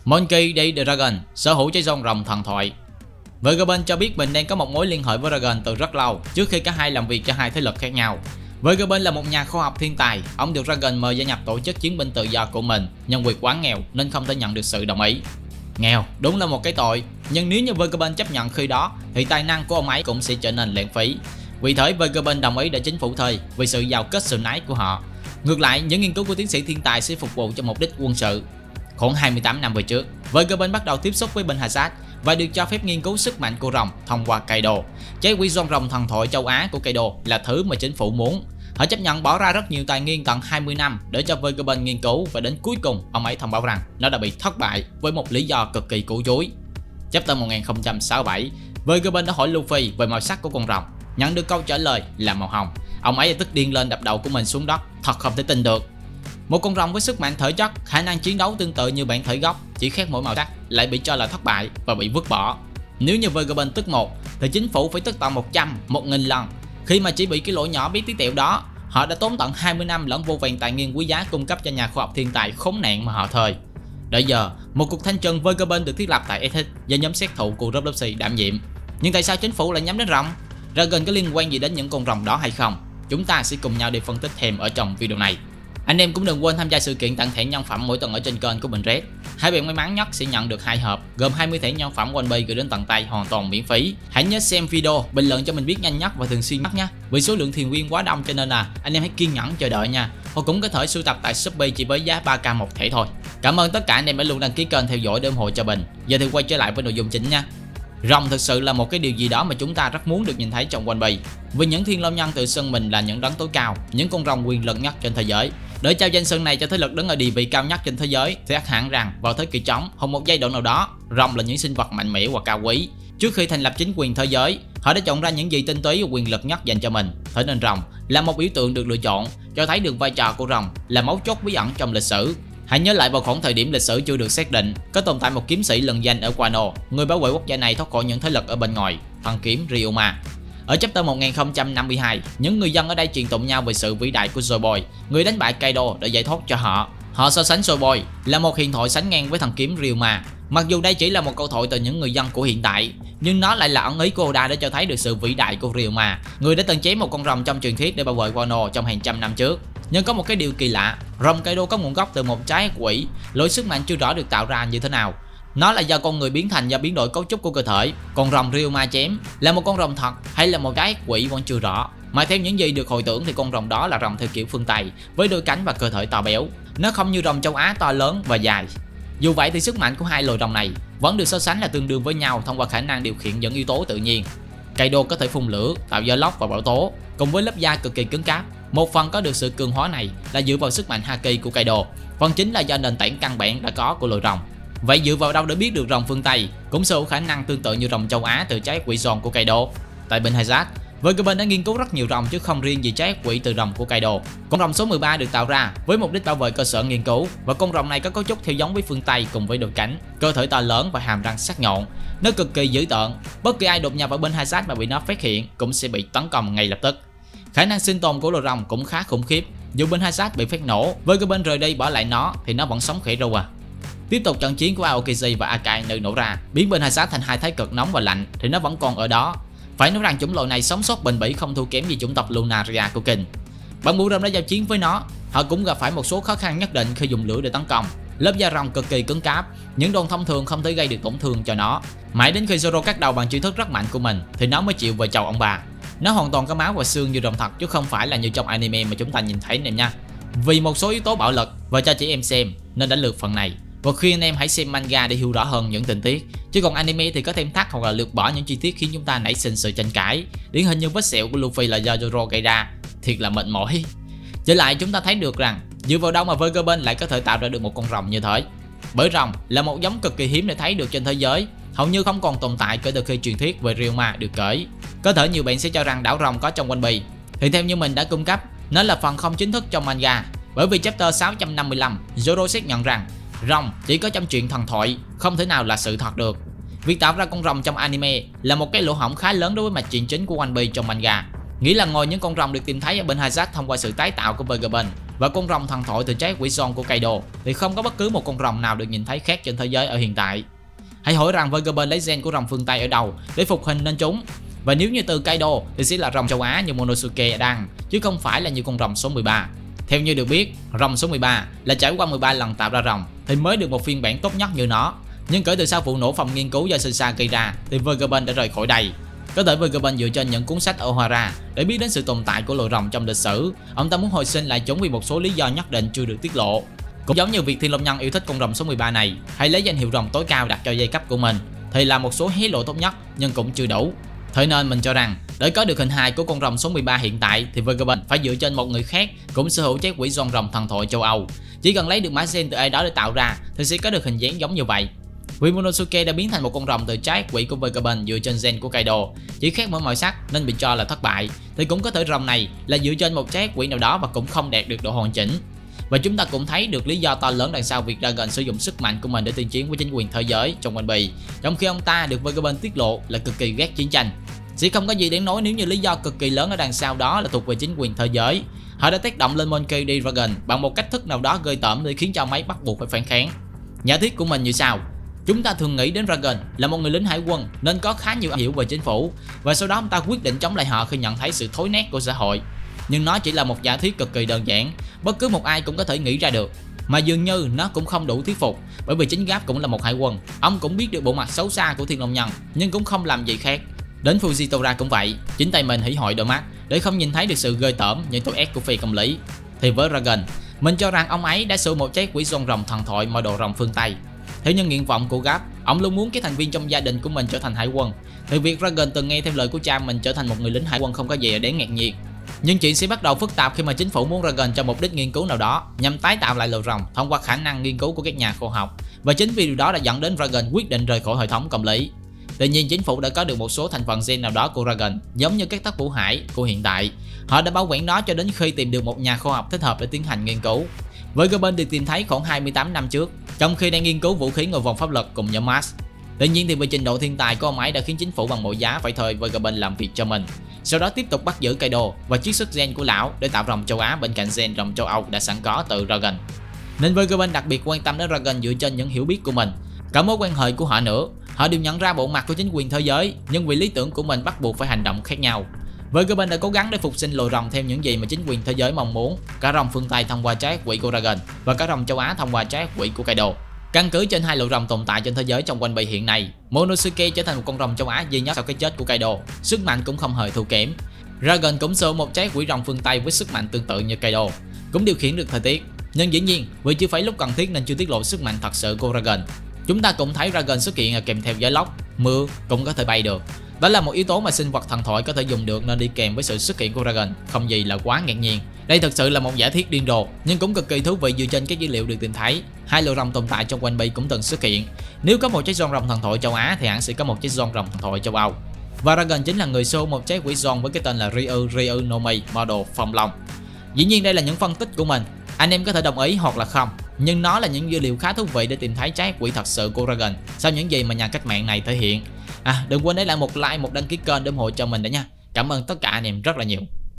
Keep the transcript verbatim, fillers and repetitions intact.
Monkey D. Dragon sở hữu trái rồng rồng thần thoại. Vagabond cho biết mình đang có một mối liên hệ với Dragon từ rất lâu, trước khi cả hai làm việc cho hai thế lực khác nhau. Vagabond là một nhà khoa học thiên tài, ông được Dragon mời gia nhập tổ chức chiến binh tự do của mình, nhưng vì quá nghèo nên không thể nhận được sự đồng ý. Nghèo đúng là một cái tội, nhưng nếu như Vagabond chấp nhận khi đó thì tài năng của ông ấy cũng sẽ trở nên lãng phí. Vì thế Vagabond đồng ý để chính phủ thuê vì sự giàu kết sự nái của họ. Ngược lại, những nghiên cứu của tiến sĩ thiên tài sẽ phục vụ cho mục đích quân sự. Khoảng hai mươi tám năm về trước, Vagabond bắt đầu tiếp xúc với Benhazad và được cho phép nghiên cứu sức mạnh của rồng thông qua Kaido. Trái quỷ rồng rồng thần thoại châu Á của Kaido là thứ mà chính phủ muốn. Họ chấp nhận bỏ ra rất nhiều tài nguyên tận hai mươi năm để cho Vagabond nghiên cứu, và đến cuối cùng ông ấy thông báo rằng nó đã bị thất bại với một lý do cực kỳ củ chuối. Chapter một nghìn không trăm sáu mươi bảy, Vagabond đã hỏi Luffy về màu sắc của con rồng, nhận được câu trả lời là màu hồng. Ông ấy tức điên lên đập đầu của mình xuống đất, thật không thể tin được. Một con rồng với sức mạnh thể chất, khả năng chiến đấu tương tự như bản thể gốc, chỉ khác mỗi màu sắc, lại bị cho là thất bại và bị vứt bỏ. Nếu như Vagabond tức một thì chính phủ phải tức tận một trăm, một nghìn lần. Khi mà chỉ bị cái lỗi nhỏ bí tí tẹo đó, họ đã tốn tận hai mươi năm lẫn vô vàn tài nguyên quý giá cung cấp cho nhà khoa học thiên tài khốn nạn mà họ thuê. Đến giờ, một cuộc thanh trừng Vagabond được thiết lập tại Earth do nhóm sát thủ của Robloxy đảm nhiệm. Nhưng tại sao chính phủ lại nhắm đến rồng? Dragon có liên quan gì đến những con rồng đó hay không? Chúng ta sẽ cùng nhau đi phân tích thêm ở trong video này. Anh em cũng đừng quên tham gia sự kiện tặng thẻ nhân phẩm mỗi tuần ở trên kênh của mình Red. Hai bạn may mắn nhất sẽ nhận được hai hộp gồm hai mươi thẻ nhân phẩm One Piece gửi đến tận tay hoàn toàn miễn phí. Hãy nhớ xem video, bình luận cho mình biết nhanh nhất và thường xuyên nhất nhé. Vì số lượng thuyền viên quá đông cho nên là anh em hãy kiên nhẫn chờ đợi nha. Hoặc cũng có thể sưu tập tại Shopee chỉ với giá ba k một thẻ thôi. Cảm ơn tất cả anh em đã luôn đăng ký kênh theo dõi để ủng hộ cho mình. Giờ thì quay trở lại với nội dung chính nha. Rồng thực sự là một cái điều gì đó mà chúng ta rất muốn được nhìn thấy trong One Piece. Vì những thiên long nhân tự xưng mình là những đấng tối cao, những con rồng quyền lực nhất trên thế giới. Để trao danh xưng này cho thế lực đứng ở địa vị cao nhất trên thế giới thì ắt hẳn rằng vào thế kỷ trống hoặc một giai đoạn nào đó, rồng là những sinh vật mạnh mẽ và cao quý. Trước khi thành lập chính quyền thế giới, họ đã chọn ra những gì tinh túy và quyền lực nhất dành cho mình. Thế nên rồng là một biểu tượng được lựa chọn, cho thấy được vai trò của rồng là mấu chốt bí ẩn trong lịch sử. Hãy nhớ lại vào khoảng thời điểm lịch sử chưa được xác định, có tồn tại một kiếm sĩ lừng danh ở Wano, người bảo vệ quốc gia này thoát khỏi những thế lực ở bên ngoài, thần kiếm Ryoma. Ở chapter một nghìn không trăm năm mươi hai, những người dân ở đây truyền tụng nhau về sự vĩ đại của Zoroboy, người đánh bại Kaido để giải thoát cho họ. Họ so sánh Zoroboy là một huyền thoại sánh ngang với thần kiếm Ryoma. Mặc dù đây chỉ là một câu thoại từ những người dân của hiện tại, nhưng nó lại là ẩn ý của Oda để cho thấy được sự vĩ đại của Ryoma, người đã từng chém một con rồng trong truyền thuyết để bảo vệ Wano trong hàng trăm năm trước. Nhưng có một cái điều kỳ lạ, rồng Kaido có nguồn gốc từ một trái quỷ, loại sức mạnh chưa rõ được tạo ra như thế nào. Nó là do con người biến thành do biến đổi cấu trúc của cơ thể. Còn rồng Ryoma chém là một con rồng thật hay là một cái quỷ vẫn chưa rõ. Mà theo những gì được hồi tưởng thì con rồng đó là rồng theo kiểu phương Tây, với đôi cánh và cơ thể to béo. Nó không như rồng châu Á to lớn và dài. Dù vậy thì sức mạnh của hai loài rồng này vẫn được so sánh là tương đương với nhau thông qua khả năng điều khiển những yếu tố tự nhiên. Kaido có thể phun lửa, tạo gió lốc và bão tố, cùng với lớp da cực kỳ cứng cáp. Một phần có được sự cường hóa này là dựa vào sức mạnh Haki của Kaido, phần chính là do nền tảng căn bản đã có của loài rồng. Vậy dựa vào đâu để biết được rồng phương Tây cũng sở hữu khả năng tương tự như rồng châu Á từ trái quỷ giòn của Kaido? Tại Benhazad, Vagabond đã nghiên cứu rất nhiều rồng chứ không riêng gì trái quỷ từ rồng của Kaido. Con rồng số mười ba được tạo ra với mục đích bảo vệ cơ sở nghiên cứu, và con rồng này có cấu trúc theo giống với phương Tây cùng với đôi cánh, cơ thể to lớn và hàm răng sắc nhọn. Nó cực kỳ dữ tợn, bất kỳ ai đột nhập vào Benhazad mà bị nó phát hiện cũng sẽ bị tấn công ngay lập tức. Khả năng sinh tồn của loài rồng cũng khá khủng khiếp. Dù Benhazad bị phát nổ, Vagabond rời đi bỏ lại nó thì nó vẫn sống khỏe ru à. Tiếp tục trận chiến của Aokiji và Akai nơi nổ ra, biến Benhazad thành hai thái cực nóng và lạnh thì nó vẫn còn ở đó. Phải nói rằng chủng loại này sống sót bền bỉ không thua kém gì chủng tộc Lunaria của King. Bản mũ rồng đã giao chiến với nó, họ cũng gặp phải một số khó khăn nhất định khi dùng lửa để tấn công. Lớp da rồng cực kỳ cứng cáp, những đòn thông thường không thể gây được tổn thương cho nó. Mãi đến khi Zoro cắt đầu bằng chiêu thức rất mạnh của mình thì nó mới chịu về chầu ông bà. Nó hoàn toàn có máu và xương như rồng thật chứ không phải là như trong anime mà chúng ta nhìn thấy em nha. Vì một số yếu tố bạo lực và cho chị em xem nên đã lượt phần này. Và khuyên anh em hãy xem manga để hiểu rõ hơn những tình tiết, chứ còn anime thì có thêm thắt hoặc là lược bỏ những chi tiết khiến chúng ta nảy sinh sự tranh cãi. Điển hình như vết sẹo của Luffy là do Zoro gây ra, thiệt là mệt mỏi. Trở lại chúng ta thấy được rằng dựa vào đâu mà Vagabond lại có thể tạo ra được một con rồng như thế. Bởi rồng là một giống cực kỳ hiếm để thấy được trên thế giới, hầu như không còn tồn tại kể từ khi truyền thuyết về Ryoma được kể. Có thể nhiều bạn sẽ cho rằng đảo rồng có trong One Piece, thì theo như mình đã cung cấp, nó là phần không chính thức trong manga. Bởi vì chapter sáu trăm năm mươi lăm, Zoro xác nhận rằng rồng chỉ có trong chuyện thần thoại, không thể nào là sự thật được. Việc tạo ra con rồng trong anime là một cái lỗ hổng khá lớn đối với mạch truyện chính của One Piece trong manga. Nghĩa là ngoài những con rồng được tìm thấy ở Benhazad thông qua sự tái tạo của Vagabond, và con rồng thần thoại từ trái quỷ Zon của Kaido thì không có bất cứ một con rồng nào được nhìn thấy khác trên thế giới ở hiện tại. Hãy hỏi rằng Vegapunk lấy gen của rồng phương Tây ở đâu để phục hình nên chúng. Và nếu như từ Kaido thì sẽ là rồng châu Á như Monosuke đang, chứ không phải là như con rồng số mười ba. Theo như được biết, rồng số mười ba là trải qua mười ba lần tạo ra rồng thì mới được một phiên bản tốt nhất như nó. Nhưng kể từ sau vụ nổ phòng nghiên cứu do Shinsa gây ra thì Vegapunk đã rời khỏi đây. Có thể Vegapunk dựa trên những cuốn sách Ohara để biết đến sự tồn tại của loài rồng trong lịch sử. Ông ta muốn hồi sinh lại chúng vì một số lý do nhất định chưa được tiết lộ. Cũng giống như việc Thiên Long Nhân yêu thích con rồng số mười ba này, hay lấy danh hiệu rồng tối cao đặt cho dây cấp của mình, thì là một số hé lộ tốt nhất nhưng cũng chưa đủ. Thế nên mình cho rằng để có được hình hài của con rồng số mười ba hiện tại thì Vegapunk phải dựa trên một người khác cũng sở hữu trái quỷ Zon rồng thần thoại châu Âu. Chỉ cần lấy được mã gen từ ai đó để tạo ra thì sẽ có được hình dáng giống như vậy. Vì Monosuke đã biến thành một con rồng từ trái quỷ của Vegapunk dựa trên gen của Kaido, chỉ khác mỗi màu sắc nên bị cho là thất bại, thì cũng có thể rồng này là dựa trên một trái quỷ nào đó và cũng không đạt được độ hoàn chỉnh. Và chúng ta cũng thấy được lý do to lớn đằng sau việc Dragon sử dụng sức mạnh của mình để tuyên chiến với chính quyền thế giới trong One Piece, trong khi ông ta được Vegapunk tiết lộ là cực kỳ ghét chiến tranh. Sẽ không có gì đáng nói nếu như lý do cực kỳ lớn ở đằng sau đó là thuộc về chính quyền thế giới. Họ đã tác động lên Monkey D. Dragon bằng một cách thức nào đó ghê tởm để khiến cho ông ấy bắt buộc phải phản kháng. Giả thiết của mình như sau: chúng ta thường nghĩ đến Dragon là một người lính hải quân nên có khá nhiều am hiểu về chính phủ, và sau đó ông ta quyết định chống lại họ khi nhận thấy sự thối nát của xã hội. Nhưng nó chỉ là một giả thiết cực kỳ đơn giản, bất cứ một ai cũng có thể nghĩ ra được. Mà dường như nó cũng không đủ thuyết phục, bởi vì chính Garp cũng là một hải quân, ông cũng biết được bộ mặt xấu xa của Thiên Long Nhân nhưng cũng không làm gì khác. Đến Fujitora cũng vậy, chính tay mình hủy hoại đôi mắt để không nhìn thấy được sự ghê tởm những tội ác của phi công lý. Thì với Dragon, mình cho rằng ông ấy đã sử một trái quỷ Zon rồng thần thoại model rồng phương Tây. Theo như nguyện vọng của Garp, ông luôn muốn các thành viên trong gia đình của mình trở thành hải quân. Thì việc Dragon từng nghe theo lời của cha mình trở thành một người lính hải quân không có gì đáng ngạc nhiên. Nhưng chuyện sẽ bắt đầu phức tạp khi mà chính phủ muốn Dragon cho mục đích nghiên cứu nào đó nhằm tái tạo lại loài rồng thông qua khả năng nghiên cứu của các nhà khoa học, và chính vì điều đó đã dẫn đến Dragon quyết định rời khỏi hệ thống công lý. Tuy nhiên, chính phủ đã có được một số thành phần gen nào đó của Dragon, giống như các tác vũ hải của hiện tại. Họ đã bảo quản nó cho đến khi tìm được một nhà khoa học thích hợp để tiến hành nghiên cứu. Vegapunk được tìm thấy khoảng hai mươi tám năm trước, trong khi đang nghiên cứu vũ khí ngồi vòng pháp luật cùng nhóm Mars. Tuy nhiên thì vì trình độ thiên tài của ông ấy đã khiến chính phủ bằng mọi giá phải thuê Vegapunk làm việc cho mình. Sau đó tiếp tục bắt giữ Kaido và chiết xuất gen của lão để tạo rồng châu Á bên cạnh gen rồng châu Âu đã sẵn có từ Dragon. Nên Vegapunk đặc biệt quan tâm đến Dragon dựa trên những hiểu biết của mình, cả mối quan hệ của họ nữa. Họ đều nhận ra bộ mặt của chính quyền thế giới, nhưng vì lý tưởng của mình bắt buộc phải hành động khác nhau. Vegapunk đã cố gắng để phục sinh loài rồng theo những gì mà chính quyền thế giới mong muốn, cả rồng phương Tây thông qua trái quỷ của Dragon và cả rồng châu Á thông qua trái quỷ của Kaido. Căn cứ trên hai loài rồng tồn tại trên thế giới trong One Piece hiện nay, Monosuke trở thành một con rồng châu Á duy nhất sau cái chết của Kaido, sức mạnh cũng không hề thua kém. Dragon cũng sở một trái quỷ rồng phương Tây với sức mạnh tương tự như Kaido, cũng điều khiển được thời tiết. Nhưng dĩ nhiên, vì chưa phải lúc cần thiết nên chưa tiết lộ sức mạnh thật sự của Dragon. Chúng ta cũng thấy Dragon xuất hiện kèm theo gió lốc, mưa, cũng có thể bay được. Đó là một yếu tố mà sinh vật thần thoại có thể dùng được nên đi kèm với sự xuất hiện của Dragon không gì là quá ngạc nhiên. Đây thực sự là một giả thiết điên rồ nhưng cũng cực kỳ thú vị dựa trên các dữ liệu được tìm thấy. Hai loài rồng tồn tại trong One Piece cũng từng xuất hiện. Nếu có một trái Zon rồng thần thoại châu Á thì hẳn sẽ có một trái Zon rồng thần thoại châu Âu. Và Dragon chính là người show một trái quỷ Zon với cái tên là Ryu Ryu no Mi model phong long. Dĩ nhiên đây là những phân tích của mình, anh em có thể đồng ý hoặc là không, nhưng nó là những dữ liệu khá thú vị để tìm thấy trái quỷ thật sự của Dragon sau những gì mà nhà cách mạng này thể hiện. À, đừng quên để lại một like, một đăng ký kênh để ủng hộ cho mình đã nha. Cảm ơn tất cả anh em rất là nhiều.